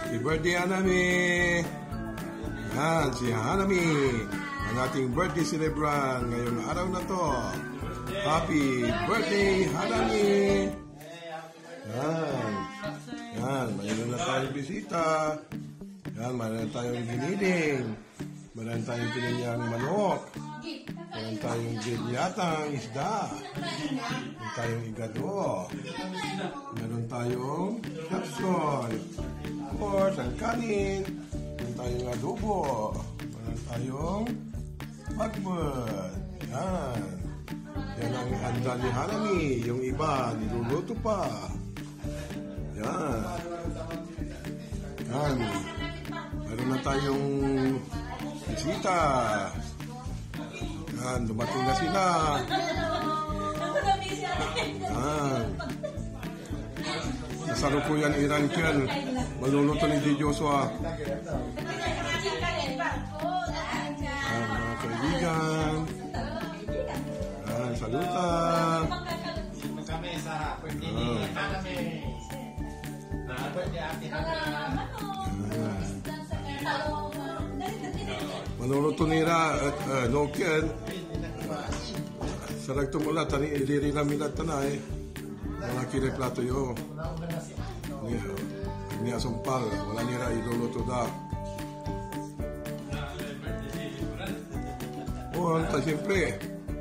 Happy birthday, Hanami! Yan, si Hanami, ang ating birthday celebrant ngayong araw na to. Happy birthday, Hanami! Yan. Yan, mayroon na tayong bisita. Yan, mayroon tayong giniling. Mayroon tayong pininyang manok. Mayroon tayong gilyatang isda. Mayroon tayong igado. Mayroon tayong kapsoy. Of course, ang kanin. Mayroon tayong adobo. Mayroon tayong bagbot. Yan. Yan ang handa ni Hanami. Yung iba, niluluto pa. Yan. Yan. Meron na tayong bisita. Yan, dumating na sila. Yan. Nasalukuyan Iran Ken. Maluluto ni Di Joshua. Yan, mga kaibigan. Yan, salutan. Kami sa birthday ni Hanami. Manuluto nila at Nokian sa nagtumula tani iriri na milat tanay mga kire plato yo niya sumpal wala nila iluluto da anta siyempre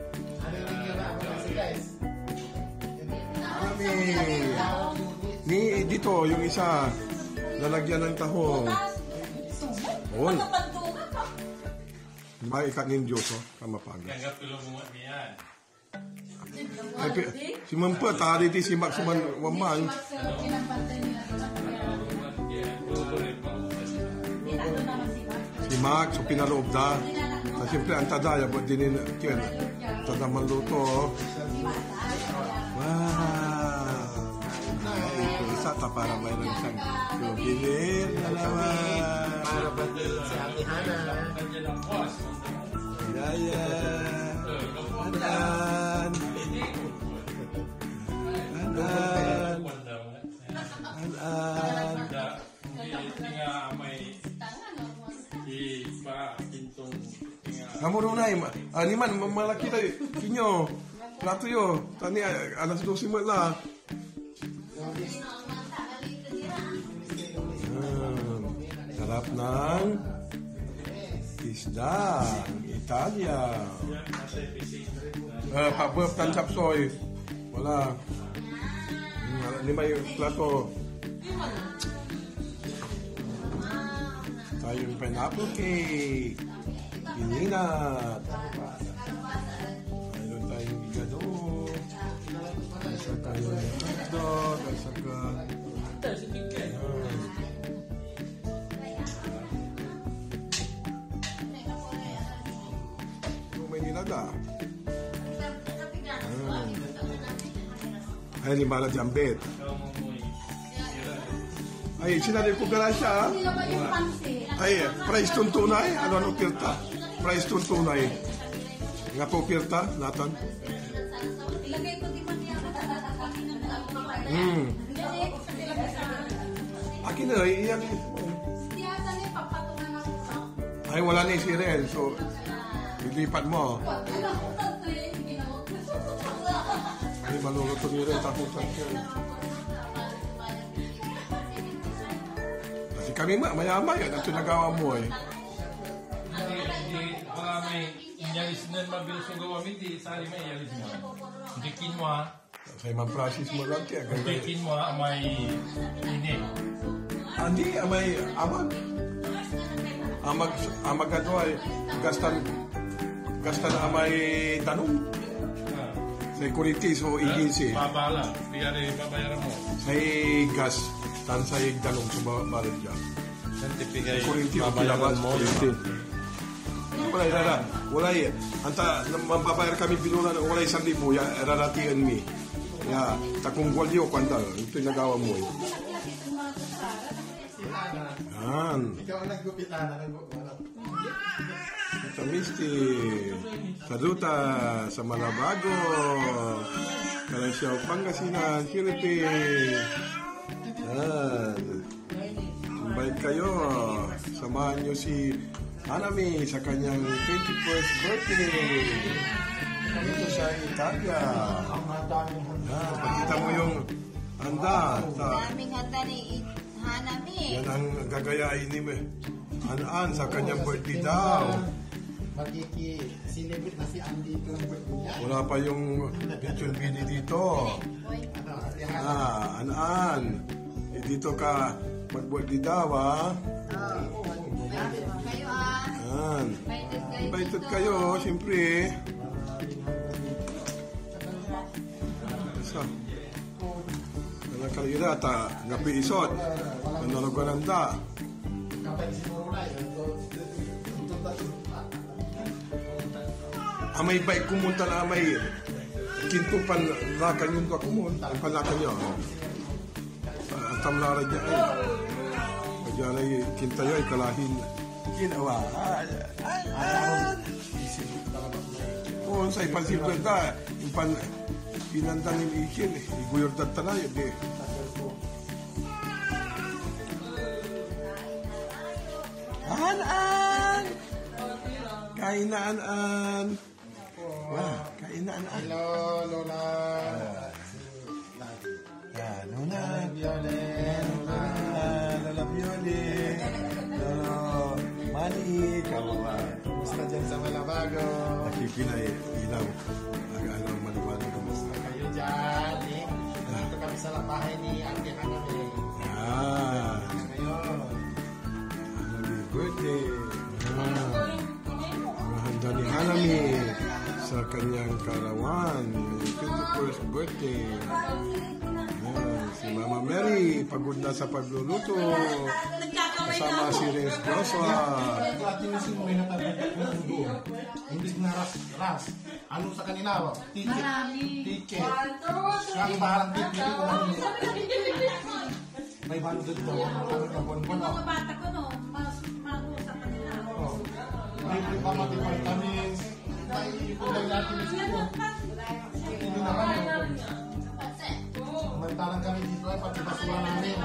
ni dito yung isa lalagyan ng tahong. Oh. May kanin Diyos, kamapaga. Ay, si Mampa, tadi di si Max Maman. Si Max, so pinaloob da. Siyempre, ang tadaya, ba't din yun? Tada maluto. Wow! Isa ta para mayroon siyang souvenir na naman. Para birthday si Ate Hana. Yaya. Anan. Anan. Anan. Kamu runay, ni man malaki tayo. Kinyo. Plato yo. Tani alas 12 mo la. Sarap ng isda, Italia. Pabab tan sapsoy. Wala. Lima yung plato. Tayong pineapple cake. Pininat. Mayroon tayong igado. Isa tayong hotdog. Isa ka... may nilaga. Ay, lima na jambet. Ay, sinali ko garasya. Ay, price tuntunay. Ano pirta? Price tuntunay. Nga po pirta, Nathan. Akin na, iyan. Ay, wala na si Ren. So, ilipat mo. Ay, maluluto ni Ren. Takutan ka. Kasi kami maya-maya. Ito nagawa mo eh. Baka may inyalis na mabilis yung gawa. Hindi, sari may inyalis mo. Hindi kinwa. Kaya man-process mo lang kaya. Hindi kinwa may ini. Hindi, may amag. Amag ano ay gastan na may tanong. Security, so agency. Babala, biyari babayaran mo. Sa gas, tan sa tanong sa balad dyan. Santipigay, Security, babayaran mo. Wala irara. Wala eh. Anta, mababayar kami binulan, wala 1,000 ya, raratian mi. Ya, takong gwalyo kwanda. Ito yung nagawa mo eh. Yan. Ikaw ang naggupitan. Sa Misty. Saluta sa Malabago. Calasiao, Pangasinan, Philippines. Yan. Invite kayo. Samahan nyo si Hanami sa kanyang 21st birthday. Dito sa Italia. Pakita mo yung handa. Daming handa ni Hanami. Yan ang gagayain ni An sa kanyang birthday daw. Magkiki-celebrate na si Andy ito ng birthday niya. Wala pa yung picture video dito. An. Dito ka mag-birthday daw, ha? Kayo Invited kayo, siyempre. Sa kalira ta ngapi isot. Ano gananda. Amay bike kumunta na amay kintupan lakan yung kumunta ang palakan nyo. Ang tamlara dyan ay kaya ay kintayo ay kalahin ginawa. Oo, sa ipansimple da pinanda ni Ikin iguyor tatala yun eh. An! Kain na An! Wah, kain na An! Hello, Lola. Lola Violet. Mani, kawawa. Kumusta dyan sa Malabago? Nakipinay, ilaw. Ano, maliwanag kumusta. Kayo dyan, eh. Dito kami sa bahay ni Ate Hanami. Ngayon. Hanami birthday. Mahanda ni Hanami sa kanyang karawan. 21st birthday. Si Mama Mary, pagod na sa pagluluto. Kasama si Renz Joshua. Ate yung simoy na tabi. Hindi na ras. Ano sa kanila? Ticket. Siya ang bahalang ticket. May bandod to. Ano ka bonbon? Mga bata ko, no? Mas mago sa kanila. May vitamins. May kulay natin yung siko. Hindi na kami. Samantalang kami dito ay pati basura namin.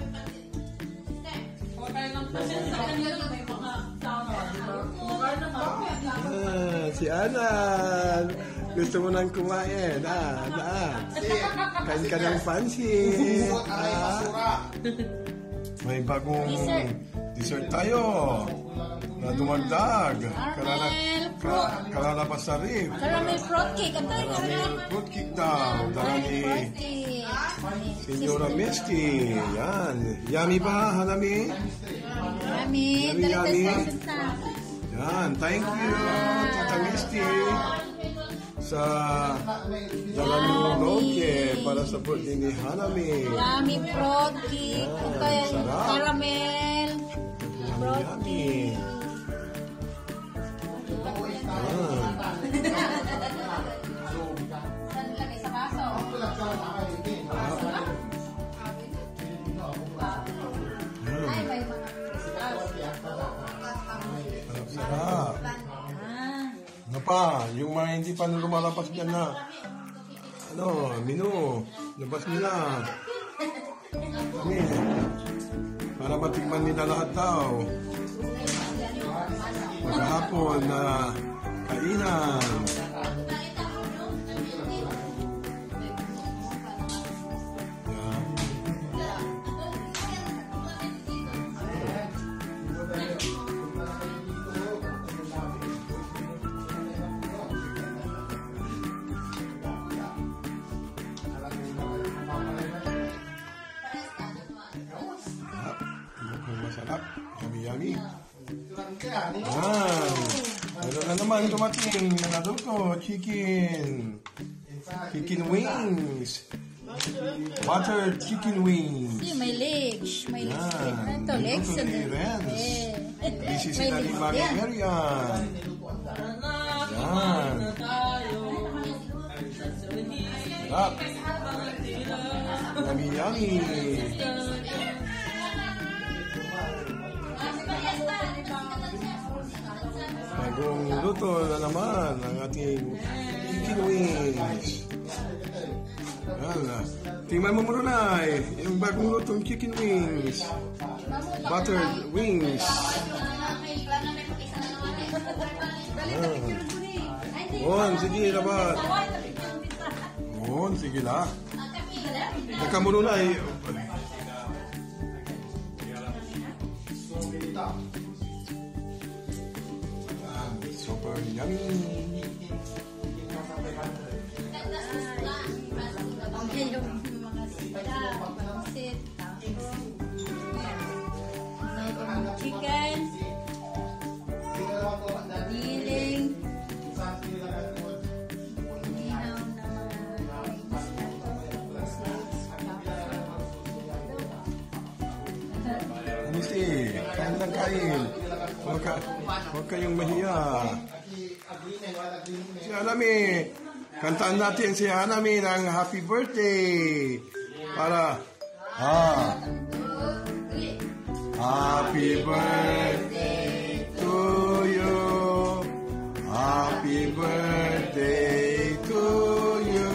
Si Anan. Gusto mo nang kumain. Kain ka ng pansit. Bubukot ang may basura. May bagong dessert tayo na dumagdag. Kalalabas sa rib. Caramel fruitcake. Ang tayo Caramel fruitcake daw. Dala ni Senyora Misty. Yan. Yummy ba, Hanami? Yummy. Yummy. Yan. Thank you, Tita Misty. Sa dala ni Monoke para sa birthday ni Hanami. Yummy fruitcake. Sarap. Caramel. Yummy. Saan lagay sa baso? Ay, may mga... Sarap. Ano pa? Yung mga hindi pa lumalabas dyan na menu. Labas nila. Para matikman nila lahat daw. Maghapon na kainan. Masarap. Yummy. Meron na naman dumating na naluto. Chicken wings. Butter chicken wings. See, may legs. May legs. Yan. Ito, legs. Niluto ni Renz. Busy sila ni Mami Marian. Yan. Sarap. Yummy. Bagong luto na naman ang ating chicken wings. Yan. Tingnan mo muna na eh. Yung bagong lutong chicken wings. Buttered wings. On, sige, labat. On, sige na. Teka mo na eh. Super yummy. Chicken, diling, dinaw na Misti, kain ng kain. Huwag kayong mahiya. Si Hanami, kantaan natin si Hanami ng happy birthday. Para, happy birthday to you. Happy birthday to you.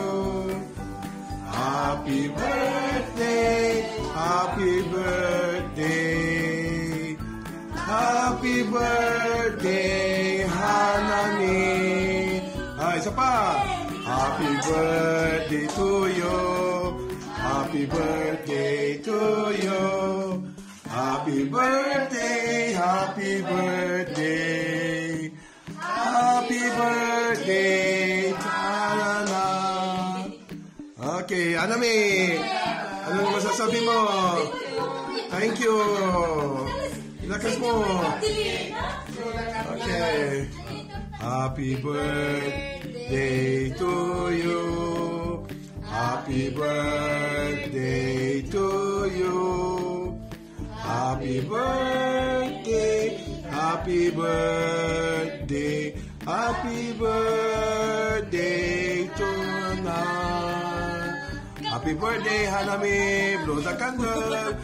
Happy birthday. Happy birthday. Happy birthday, Hanami. Isa pa. Happy birthday to you. Happy birthday to you. Happy birthday, happy birthday. Happy birthday, Hanana. Okay, Hanami. Anong masasabi mo? Thank you. Ilakas mo. Okay. Happy birthday to you. Happy birthday to you. Happy birthday. Happy birthday. Happy birthday to Happy birthday, Hanami. Blow the candle.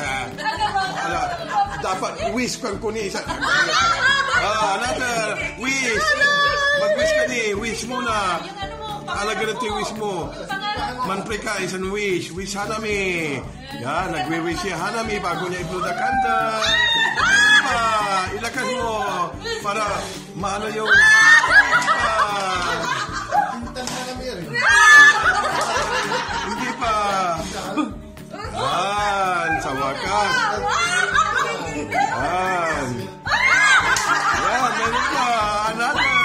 Dapat wish kang kuni isa. Another wish. Mag-wish ka ni. Wish muna. Alaga natin yung wish mo. Manpre ka, isang wish. Wish Hanami. Yan, nagwe-wish si Hanami bago niya i-blow the candle. Ilakas mo. Para maano yung... Hindi pa. Yan, sa wakas. Yan. Yan, meron pa. Another.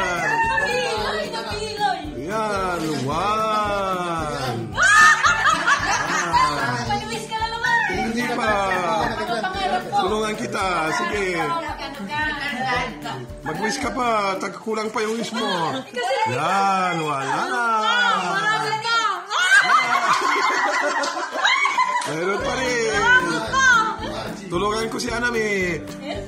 Yan, one. Hindi pa. Tulungan kita. Sige. Mag-wish ka pa. Kulang pa yung wish mo. Yan, wala na. Meron pa rin. Tulungan ko si Hanami.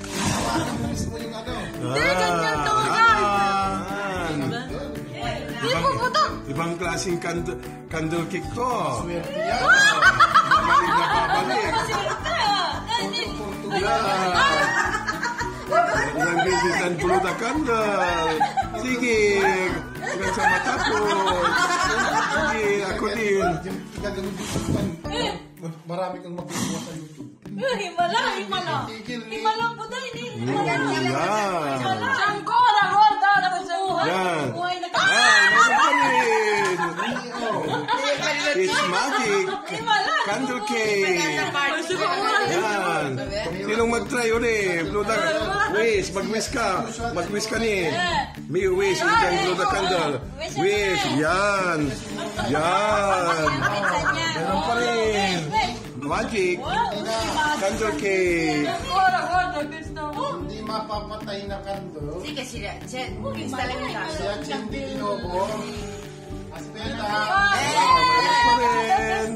Ibang klaseng candle cake to. Babalik na babalik. Ilang beses ang blow the candle. Sige. Hanggang sa matapos. Sige, ako din. Marami kang magagawa sa YouTube. Himala po tayo. Yan. Meron pa rin. It's magic. Candle cake. Yan. Sinong mag-try ulit? Blow the wish. Mag-wish ka. Mag-wish ka ni. May wish. You can blow the candle. Wish. Yan. Yan. Meron pa rin. Magic. Candle cake. Hindi mapapatay na kandol. Sige, sila. Install mo na. Siya Cindy Dinobo. Aspeta. Meron pa rin.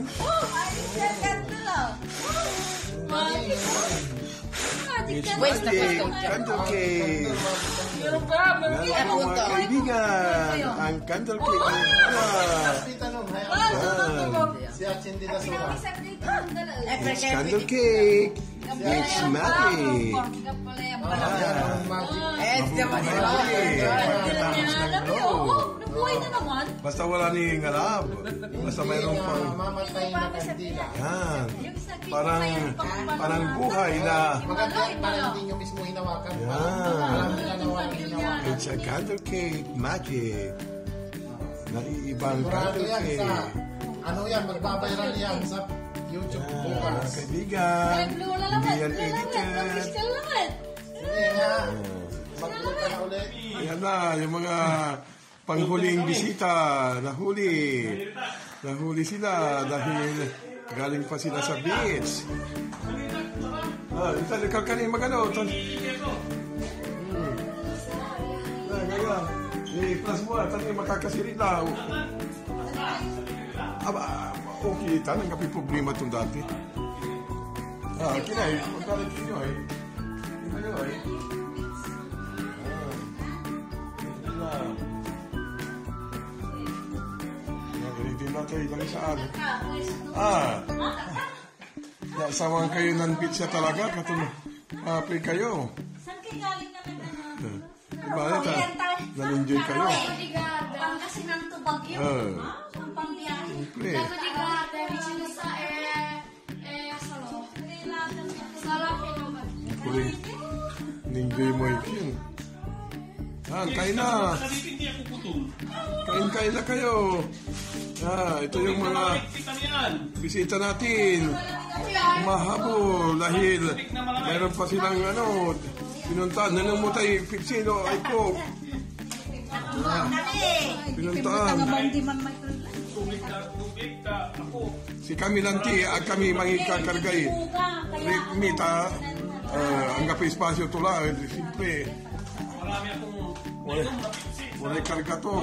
It's magic. Candle cake. Yan po mga kaibigan. Ang candle cake. Aspeta nung hayaan. Siya Cindy Dinobo. It's candle cake. It's magic. Magic. Eh, di ba? Tapos ng glow. buhay na naman. Basta wala ni ngalab. Basta mayroong Hindi pang... nga mamatay na kandila. Yan. Yung sakit Parang, na mayroon pang parang buhay na... Maganda yan para hindi nyo mismo hinawakan. Yan. Alam nila na walang hinawakan. It's a candle cake magic. Naiibang Sigurado candle yan sa... cake. Ano yan, magbabayaran yan sa YouTube Mga bukas. kaibigan, Ay, blue na hindi naman. yan Blue na naman. edited. Mag-crystal naman. Sige nga. Mag-ulit ka na ulit. Yan na, yung mga panghuling bisita, nahuli. Nahuli sila dahil galing pa sila sa beach. Ito, ikaw kanina magano. Ngayon, i-plus mo, tanong makakasiri lang. Okay, tanong kapit problema itong dati. Kinay, magkalit nyo eh. Ito nyo eh. Ganito natin ilang saan. Nasawang kayo ng pizza talaga, katulad kayo. Saan kayo galing naman? Diba, na-enjoy kayo. Pangasinan to Bagyo. Ang pangbiyahe. Siyempre. Na-enjoy mo yun. Kain na. Hindi ako putol. Kain na kayo. Ito yung mga bisita natin. Mahabol dahil meron pa silang pinuntahan. Nanumutay Pitsino ay ko. Pinuntahan. Tubig ka, ako. Si Kamilanti at kami mangikakargay. Mita, ang kape espasyo tula. Siyempre, Marami akong wala karga to.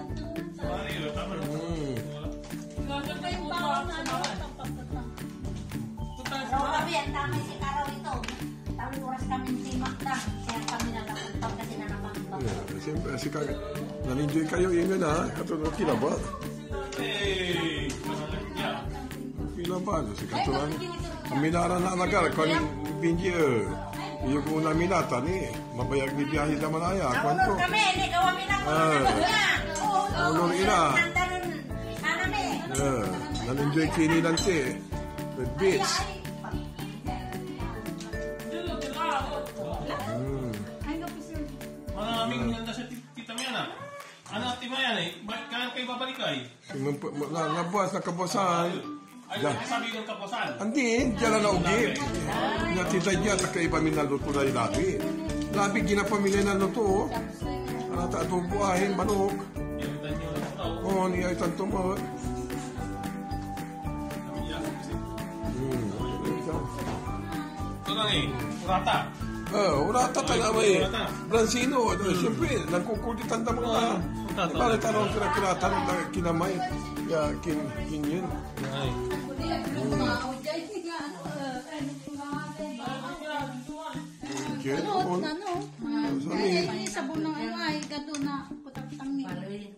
Kami, ang dami si Karaw ito. Tawag oras kami timak lang. Kaya kami nalakuntag kasi na naman. Siyempre, na-enjoy kayo yun na. Katulad kinaba. Hey! Kinaba. Si katulad. Ang minara na nagar. Kung binyo. Iyo ko na minata ni. Mabayag ni biyahe na malaya. Kwanto. Naulog kami, hindi gawa mi na Ulol ina. Nanami. Na-enjoy kini lang si. With beach. Maraming nanda sa tita mo yan ah. Ano ati mo yan eh? Bakit kaya kayo babalik ay? Nabuwas na kabuasan. Ay, sabi ng kaposan. Hindi, dyan na naugip. Natitay niya sa kaiba minaluto na yung labi. Labi, ginapamilya na luto. Ano ta itong buhahin, manok. Oo, niya itang tumot. Ito lang eh, urata. Urata talaga eh. Bransino, siyempre, nagkukulitan na mga... Bakit tanong kinatanong na kinamay? Kinyin. Ay. Sabon ng ay, gato na putang ni.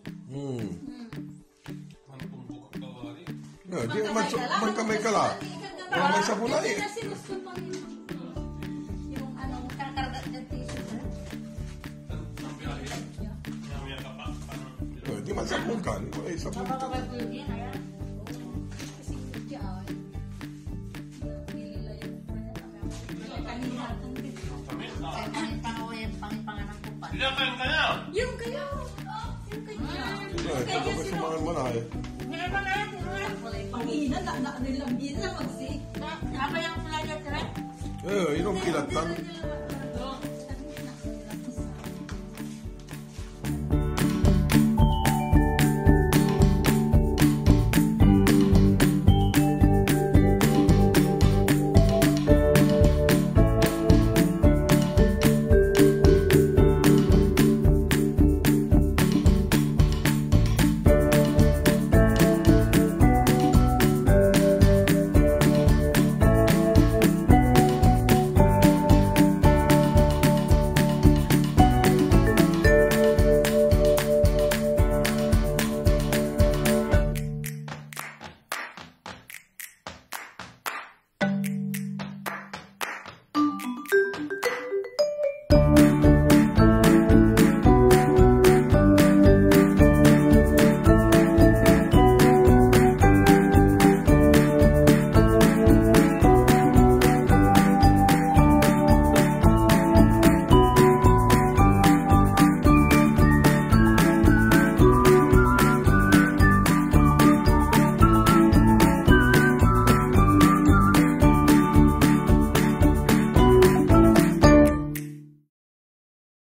Di man kamay kala. Wala may sabuna eh. Yung anong karkarga ng tissue. Di man sabon ka. Wala yung sabon ka. Ilang kayo ka na? Yung kayo. Ito ba sa mga manay? Pangina, nilambiin na magsi. Apa yang pelajari? Yun ang kilatan.